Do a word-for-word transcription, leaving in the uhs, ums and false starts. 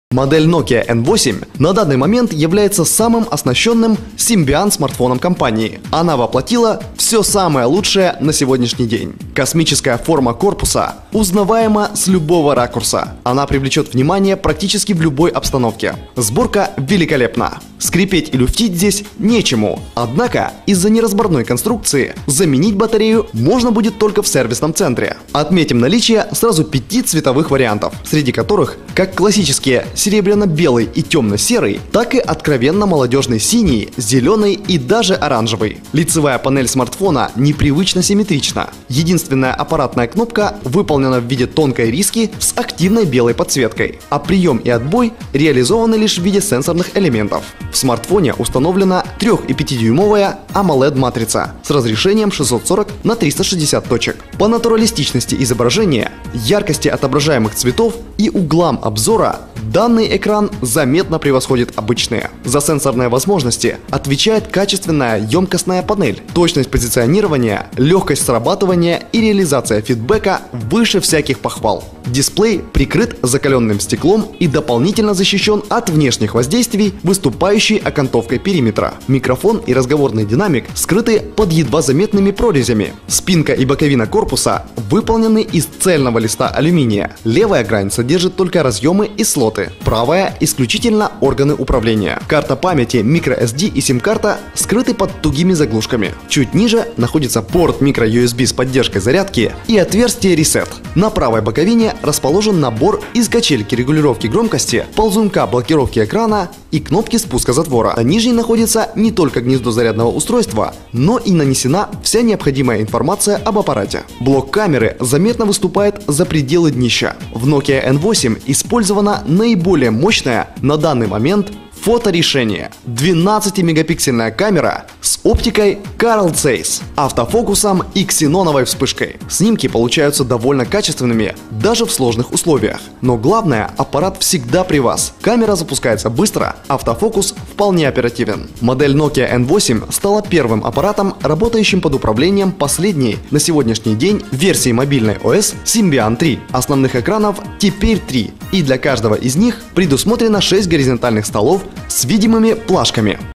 Модель Nokia эн восемь на данный момент является самым оснащенным Symbian смартфоном компании. Она воплотила все самое лучшее на сегодняшний день. Космическая форма корпуса узнаваема с любого ракурса. Она привлечет внимание практически в любой обстановке. Сборка великолепна. Скрипеть и люфтить здесь нечему. Однако из-за неразборной конструкции заменить батарею можно будет только в сервисном центре. Отметим наличие сразу пяти цветовых вариантов, среди которых как классические серебряно-белый и темно-серый, так и откровенно молодежный синий, зеленый и даже оранжевый. Лицевая панель смартфона непривычно симметрична. Единственная аппаратная кнопка выполнена в виде тонкой риски с активной белой подсветкой, а прием и отбой реализованы лишь в виде сенсорных элементов. В смартфоне установлена трёх- и пятидюймовая AMOLED-матрица с разрешением шестьсот сорок на триста шестьдесят точек. По натуралистичности изображения, яркости отображаемых цветов и углам обзора данный экран заметно превосходит обычные. За сенсорные возможности отвечает качественная емкостная панель, точность позиционирования, легкость срабатывания и реализация фидбэка выше всяких похвал. Дисплей прикрыт закаленным стеклом и дополнительно защищен от внешних воздействий выступающей окантовкой периметра. Микрофон и разговорный динамик скрыты под едва заметными прорезями. Спинка и боковина корпуса выполнены из цельного листа алюминия. Левая грань содержит только разъемы и слоты, правая – исключительно органы управления. Карта памяти, microSD и сим-карта скрыты под тугими заглушками. Чуть ниже находится порт micro ю эс би с поддержкой зарядки и отверстие Reset. На правой боковине расположен набор из качельки регулировки громкости, ползунка блокировки экрана и кнопки спуска затвора. На нижней находится не только гнездо зарядного устройства, но и нанесена вся необходимая информация об аппарате. Блок камеры заметно выступает за пределы днища. В Nokia эн восемь использована наиболее мощная на данный момент фоторешение. двенадцатимегапиксельная камера с оптикой Carl Zeiss, автофокусом и ксеноновой вспышкой. Снимки получаются довольно качественными даже в сложных условиях. Но главное, аппарат всегда при вас. Камера запускается быстро, автофокус вполне оперативен. Модель Nokia эн восемь стала первым аппаратом, работающим под управлением последней на сегодняшний день версии мобильной о эс Symbian три. Основных экранов теперь три, и для каждого из них предусмотрено шесть горизонтальных столов с видимыми плашками.